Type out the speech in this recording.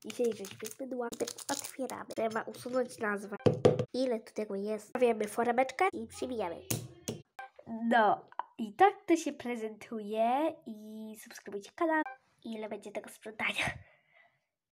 Dzisiaj żeśmy mydła. Otwieramy. Trzeba usunąć nazwę. Ile tu tego jest? Stawiamy foremeczkę i przybijamy. No, i tak to się prezentuje. I subskrybujcie kanał. Ile będzie tego sprzątania.